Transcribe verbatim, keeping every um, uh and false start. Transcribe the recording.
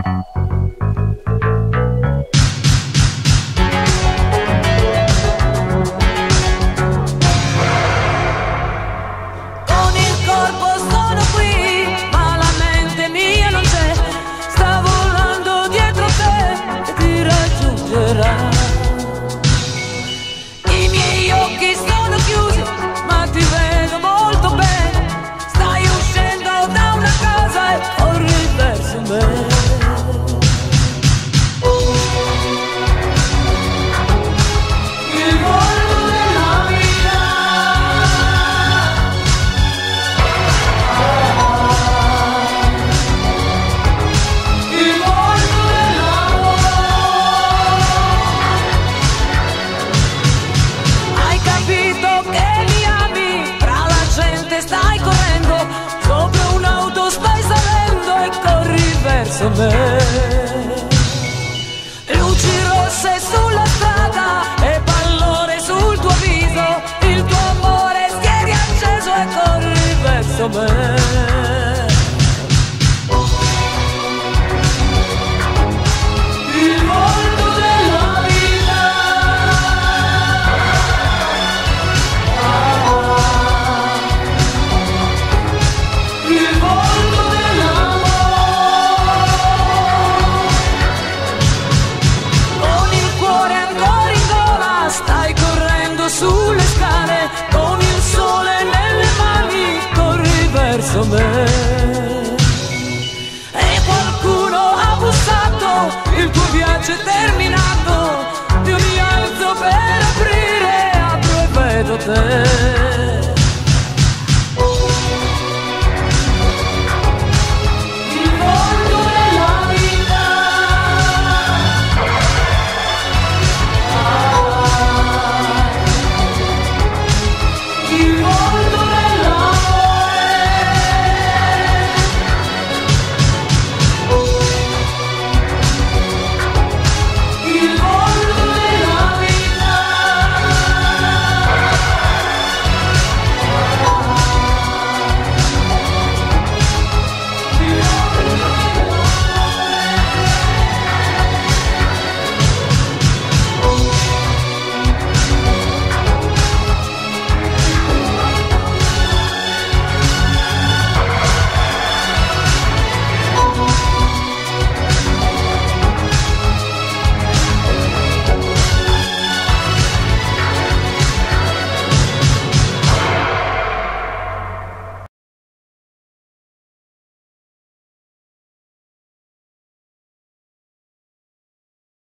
I miei occhi sono chiusi, ma ti vedo molto bene. Stai uscendo da una casa e corri verso me. Il volto della vita, il volto dell'amore. Hai capito che mi ami, tra la gente stai correndo, sopra un'auto stai salendo e corri verso me. Luci rosse sulla strada e pallore sul tuo viso, il tuo amore si è riacceso e corri verso me. Il volto della vita, il volto dell'amore. Con il cuore ancora in gola stai correndo sulle scale, con il sole nelle mani corri verso me. E qualcuno ha bussato, il tuo viaggio è terminato. Io mi alzo per aprire, apro e vedo te.